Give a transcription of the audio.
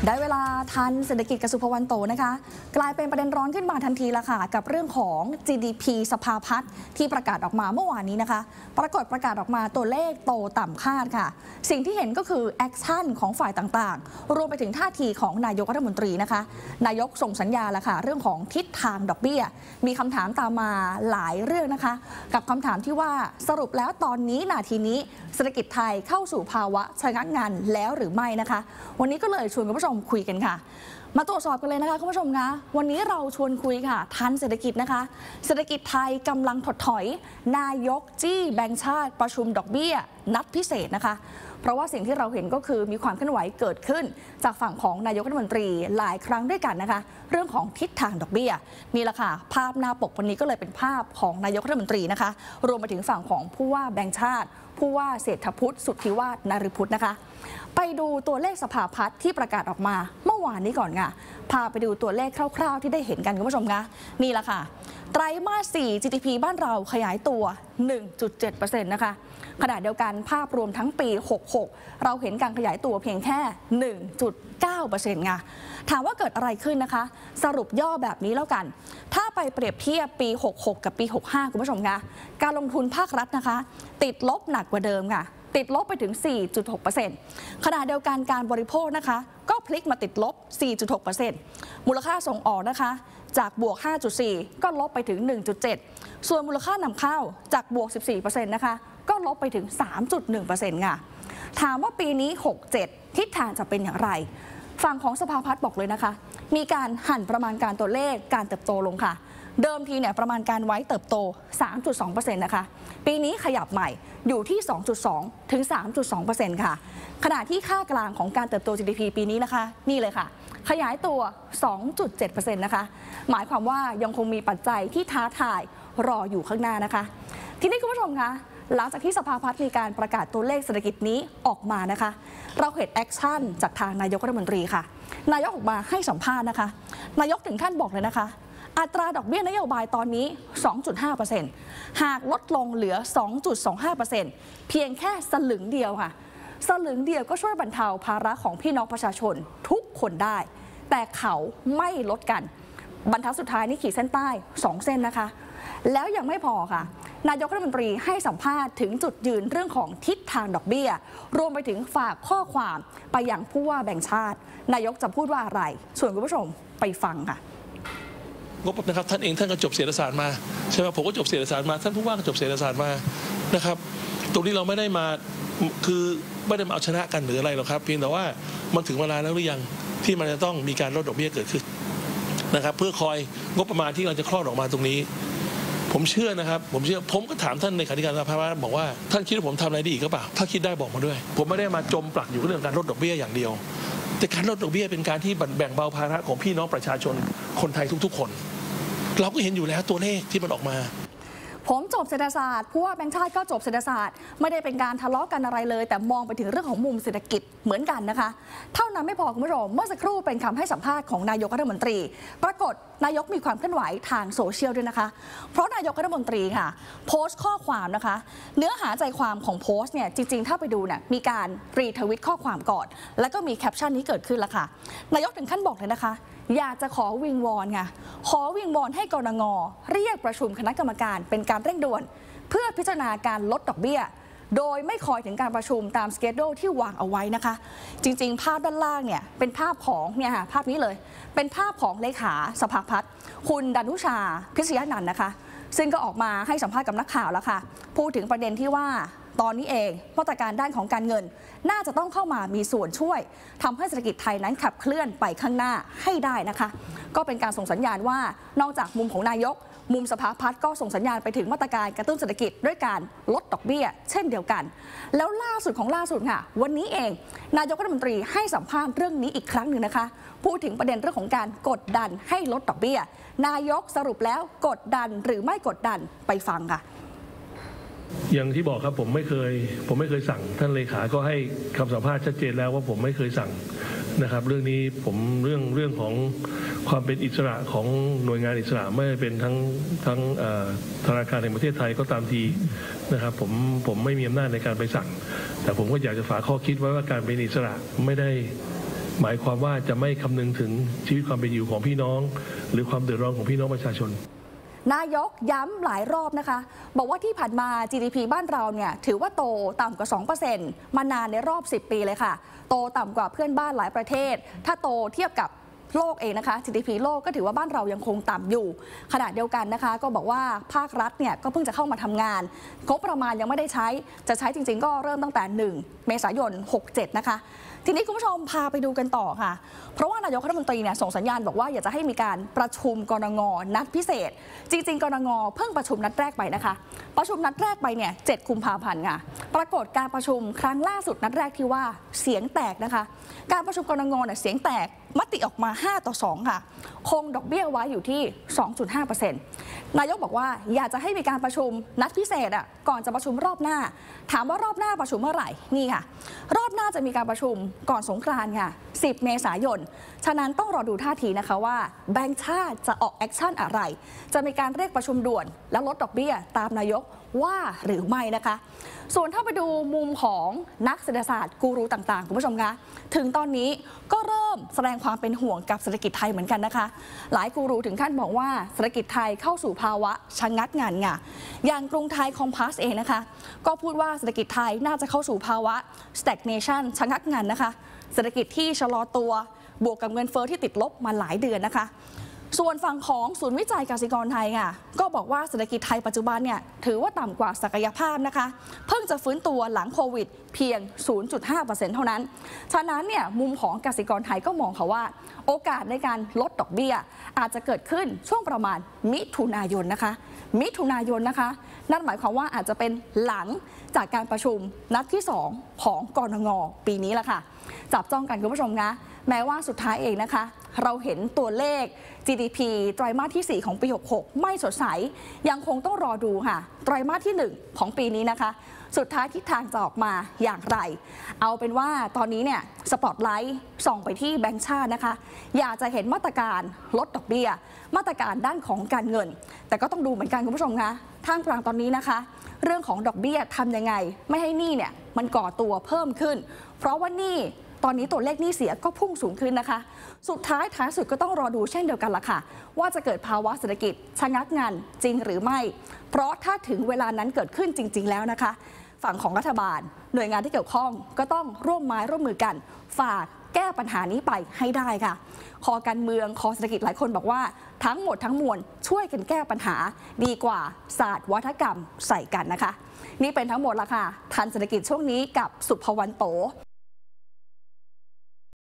ได้เวลาทันเศรษฐกิจกับสุภวรรณโตนะคะกลายเป็นประเด็นร้อนขึ้นมาทันทีละค่ะกับเรื่องของ GDP สภาพัฒน์ที่ประกาศออกมาเมื่อวานนี้นะคะประกาศออกมาตัวเลขโตต่ำคาดค่ะสิ่งที่เห็นก็คือแอคชั่นของฝ่ายต่างๆรวมไปถึงท่าทีของนายกรัฐมนตรีนะคะนายกส่งสัญญาละค่ะเรื่องของทิศทางดอกเบี้ยมีคำถามตามมาหลายเรื่องนะคะกับคำถามที่ว่าสรุปแล้วตอนนี้นาทีนี้เศรษฐกิจไทยเข้าสู่ภาวะชะงักงันแล้วหรือไม่นะคะวันนี้ก็เลยชวนคุณผู้ชมคุยกันค่ะมาตรวจสอบกันเลยนะคะคุณผู้ชมนะวันนี้เราชวนคุยค่ะทันเศรษฐกิจนะคะเศรษฐกิจไทยกำลังถดถอยนายกจี้แบงก์ชาติประชุมดอกเบี้ยนัดพิเศษนะคะเพราะว่าสิ่งที่เราเห็นก็คือมีความเคลื่อนไหวเกิดขึ้นจากฝั่งของนายกรัฐมนตรีหลายครั้งด้วยกันนะคะเรื่องของทิศทางดอกเบี้ยนี่แหละค่ะภาพหน้าปกวันนี้ก็เลยเป็นภาพของนายกรัฐมนตรีนะคะรวมไปถึงฝั่งของผู้ว่าแบงก์ชาติผู้ว่าเศรษฐพุทธสุทธิวาฒนฤพุทธนะคะไปดูตัวเลขสภาพัฒน์ที่ประกาศออกมาเมื่อวานนี้ก่อนค่ะพาไปดูตัวเลขคร่าวๆที่ได้เห็นกันคุณผู้ชมคะนี่แหละค่ะไตรมาส 4 GDP บ้านเราขยายตัว 1.7% นะคะขณะเดียวกันภาพรวมทั้งปี 66 เราเห็นการขยายตัวเพียงแค่ 1.9% ไงถามว่าเกิดอะไรขึ้นนะคะสรุปย่อแบบนี้แล้วกันถ้าไปเปรียบเทียบปี 66 กับปี 65 คุณผู้ชมคะการลงทุนภาครัฐนะคะติดลบหนักกว่าเดิมค่ะติดลบไปถึง 4.6% ขณะเดียวกันการบริโภคนะคะก็พลิกมาติดลบ 4.6% มูลค่าส่งออกนะคะจากบวก 5.4 ก็ลบไปถึง 1.7 ส่วนมูลค่านำเข้าจากบวก 14% นะคะก็ลบไปถึง 3.1% ค่ะถามว่าปีนี้ 67 ทิศทางจะเป็นอย่างไรฝั่งของสภาพัฒน์บอกเลยนะคะมีการหั่นประมาณการตัวเลขการเติบโตลงค่ะเดิมทีเนี่ยประมาณการไว้เติบโต 3.2% นะคะปีนี้ขยับใหม่อยู่ที่ 2.2 ถึง 3.2% ค่ะขณะที่ค่ากลางของการเติบโต GDP ปีนี้นะคะนี่เลยค่ะขยายตัว 2.7% นะคะหมายความว่ายังคงมีปัจจัยที่ท้าทายรออยู่ข้างหน้านะคะทีนี้คุณผู้ชมคะหลังจากที่สภาพัฒน์มีการประกาศตัวเลขเศรษฐกิจนี้ออกมานะคะเราเห็นแอคชั่นจากทางนายกรัฐมนตรีค่ะนายกออกมาให้สัมภาษณ์นะคะนายกถึงขั้นบอกเลยนะคะอัตราดอกเบี้ยนโยบายตอนนี้ 2.5% หากลดลงเหลือ 2.25% เพียงแค่สลึงเดียวค่ะสลึงเดียวก็ช่วยบรรเทาภาระของพี่น้องประชาชนทุกคนได้แต่เขาไม่ลดกันบรรทัดสุดท้ายนี่ขีดเส้นใต้2 เส้นนะคะแล้วยังไม่พอค่ะนายกรัฐมนตรีให้สัมภาษณ์ถึงจุดยืนเรื่องของทิศทางดอกเบี้ยรวมไปถึงฝากข้อความไปยังผู้ว่าแบงก์ชาตินายกจะพูดว่าอะไรส่วนคุณผู้ชมไปฟังค่ะงบนะครับท่านเองท่านก็จบเศรษฐศาสตร์มาใช่ไหมผมก็จบเศรษฐศาสตร์มาท่านผู้ว่าก็จบเศรษฐศาสตร์มานะครับตรงนี้เราไม่ได้มาคือไม่ได้มาเอาชนะกันหรืออะไรหรอกครับเพียงแต่ว่ามันถึงเวลาแล้วหรือยังที่มันจะต้องมีการลดดอกเบี้ยเกิดขึ้นนะครับเพื่อคอยงบประมาณที่เราจะคลอดออกมาตรงนี้ผมเชื่อนะครับผมก็ถามท่านในขาธิการสภาบอกว่าท่านคิดว่าผมทำอะไรได้อีกหรือเปล่าถ้าคิดได้บอกมาด้วยผมไม่ได้มาจมปลักอยู่เรื่องการลดดอกเบี้ยอย่างเดียวแต่การลดดอกเบี้ยเป็นการที่แบ่งเบาภาระของพี่น้องประชาชนคนไทยทุกๆคนเราก็เห็นอยู่แล้วตัวเลขที่มันออกมาผมจบเศรษฐศาสตร์ผู้ว่าแบงก์ชาติก็จบเศรษฐศาสตร์ไม่ได้เป็นการทะเลาะกันอะไรเลยแต่มองไปถึงเรื่องของมุมเศรษฐกิจเหมือนกันนะคะเท่านั้นไม่พอคุณผู้ชมเมื่อสักครู่เป็นคำให้สัมภาษณ์ของนายกรัฐมนตรีปรากฏนายกมีความเคลื่อนไหวทางโซเชียลด้วยนะคะเพราะนายกรัฐมนตรีค่ะโพสต์ข้อความนะคะเนื้อหาใจความของโพสต์เนี่ยจริงๆถ้าไปดูเนี่ยมีการรีทวิตข้อความก่อนแล้วก็มีแคปชั่นนี้เกิดขึ้นแล้วค่ะนายกถึงขั้นบอกเลยนะคะอยากจะขอวิงวอนค่ะขอวิงวอนให้กนง.เรียกประชุมคณะกรรมการเป็นการเร่งด่วนเพื่อพิจารณาการลดดอกเบี้ยโดยไม่คอยถึงการประชุมตามสเกจดูที่วางเอาไว้นะคะจริงๆภาพด้านล่างเนี่ยเป็นภาพของเนี่ยค่ะภาพนี้เลยเป็นภาพของเลขาสภาพัฒน์คุณดนุชาพิษยนันท์นะคะซึ่งก็ออกมาให้สัมภาษณ์กับนักข่าวแล้วค่ะพูดถึงประเด็นที่ว่าตอนนี้เองมาตรการด้านของการเงินน่าจะต้องเข้ามามีส่วนช่วยทำให้เศรษฐกิจไทยนั้นขับเคลื่อนไปข้างหน้าให้ได้นะคะก็เป็นการส่งสัญญาณว่านอกจากมุมของนายกมุมสภาพัฒน์ก็ส่งสัญญาณไปถึงมาตรการกระตุ้นเศรษฐกิจด้วยการลดดอกเบี้ยเช่นเดียวกันแล้วล่าสุดค่ะวันนี้เองนายกรัฐมนตรีให้สัมภาษณ์เรื่องนี้อีกครั้งหนึ่งนะคะพูดถึงประเด็นเรื่องของการกดดันให้ลดดอกเบี้ยนายกสรุปแล้วกดดันหรือไม่กดดันไปฟังค่ะอย่างที่บอกครับผมไม่เคยสั่งท่านเลขาก็ให้คำสัมภาษณ์ชัดเจนแล้วว่าผมไม่เคยสั่งนะครับเรื่องนี้ผมเรื่องของความเป็นอิสระของหน่วยงานอิสระไม่เป็นทั้งธนาคารแห่งประเทศไทยก็ตามทีนะครับผมไม่มีอำนาจในการไปสั่งแต่ผมก็อยากจะฝากข้อคิดไว้ว่าการเป็นอิสระไม่ได้หมายความว่าจะไม่คำนึงถึงชีวิตความเป็นอยู่ของพี่น้องหรือความเดือดร้อนของพี่น้องประชาชนนายกย้ำหลายรอบนะคะบอกว่าที่ผ่านมา GDP บ้านเราเนี่ยถือว่าโตต่ำกว่า 2% มานานในรอบ 10 ปีเลยค่ะโตต่ำกว่าเพื่อนบ้านหลายประเทศถ้าโตเทียบกับโลกเองนะคะ GDP โลกก็ถือว่าบ้านเรายังคงต่ำอยู่ขณะเดียวกันนะคะก็บอกว่าภาครัฐเนี่ยก็เพิ่งจะเข้ามาทำงานงบประมาณยังไม่ได้ใช้จะใช้จริงๆก็เริ่มตั้งแต่1 เมษายน 67นะคะทีนี้คุณผู้ชมพาไปดูกันต่อค่ะเพราะว่านายกรัฐมนตรีเนี่ยส่งสัญญาณบอกว่าอยากจะให้มีการประชุมกนง.นัดพิเศษจริงๆกนง.เพิ่งประชุมนัดแรกไปนะคะประชุมนัดแรกไปเนี่ย7 กุมภาพันธ์ค่ะปรากฏการประชุมครั้งล่าสุดนัดแรกที่ว่าเสียงแตกนะคะการประชุมกนง.เนี่ยเสียงแตกมติออกมา5-2ค่ะคงดอกเบี้ยไว้อยู่ที่ 2.5% นายกบอกว่าอยากจะให้มีการประชุมนัดพิเศษก่อนจะประชุมรอบหน้าถามว่ารอบหน้าประชุมเมื่อไหร่นี่ค่ะรอบหน้าจะมีการประชุมก่อนสงกรานต์ค่ะ10 เมษายนฉะนั้นต้องรอดูท่าทีนะคะว่าแบงก์ชาติจะออกแอคชั่นอะไรจะมีการเรียกประชุมด่วนและลดดอกเบี้ยตามนายกว่าหรือไม่นะคะส่วนถ้าไปดูมุมของนักเศรษฐศาสตร์กูรูต่างๆคุณผู้ชมคะถึงตอนนี้ก็เริ่มแสดงความเป็นห่วงกับเศรษฐกิจไทยเหมือนกันนะคะหลายกูรูถึงขั้นบอกว่าเศรษฐกิจไทยเข้าสู่ภาวะชะงักงันค่ะอย่างกรุงไทยคอมพาสเองนะคะก็พูดว่าเศรษฐกิจไทยน่าจะเข้าสู่ภาวะ stagnation ชะงักงันนะคะเศรษฐกิจที่ชะลอตัวบวกกับเงินเฟ้อที่ติดลบมาหลายเดือนนะคะส่วนฝั่งของศูนย์วิจัยกสิกรไทยค่ะก็บอกว่าเศรษฐกิจไทยปัจจุบันเนี่ยถือว่าต่ำกว่าศักยภาพนะคะเพิ่งจะฟื้นตัวหลังโควิดเพียง 0.5% เท่านั้นฉะนั้นเนี่ยมุมของกสิกรไทยก็มองค่ะว่าโอกาสในการลดดอกเบี้ยอาจจะเกิดขึ้นช่วงประมาณมิถุนายนนะคะนั่นหมายความว่าอาจจะเป็นหลังจากการประชุมนัดที่2ของกนง.ปีนี้ละค่ะจับจ้องกันคุณผู้ชมนะแม้ว่าสุดท้ายเองนะคะเราเห็นตัวเลข GDP ไตรมาสที่4ของปี66ไม่สดใสยังคงต้องรอดูค่ะไตรมาสที่1ของปีนี้นะคะสุดท้ายทิศทางจะออกมาอย่างไรเอาเป็นว่าตอนนี้เนี่ยสปอตไลท์ส่องไปที่แบงก์ชาตินะคะอยากจะเห็นมาตรการลดดอกเบี้ยมาตรการด้านของการเงินแต่ก็ต้องดูเหมือนกันคุณผู้ชมคะท่ามกลางตอนนี้นะคะเรื่องของดอกเบี้ยทำยังไงไม่ให้หนี้เนี่ยมันก่อตัวเพิ่มขึ้นเพราะว่าหนี้ตอนนี้ตัวเลขหนี้เสียก็พุ่งสูงขึ้นนะคะสุดท้ายสุดก็ต้องรอดูเช่นเดียวกันล่ะค่ะว่าจะเกิดภาวะเศรษฐกิจชะงักงันจริงหรือไม่เพราะถ้าถึงเวลานั้นเกิดขึ้นจริงๆแล้วนะคะฝั่งของรัฐบาลหน่วยงานที่เกี่ยวข้องก็ต้องร่วมไม้ร่วมมือกันฝากแก้ปัญหานี้ไปให้ได้ค่ะคอการเมืองคอเศรษฐกิจหลายคนบอกว่าทั้งหมดทั้งมวลช่วยกันแก้ปัญหาดีกว่าศาสตร์วัฒกรรมใส่กันนะคะนี่เป็นทั้งหมดละค่ะทันเศรษฐกิจช่วงนี้กับสุภวรรณโต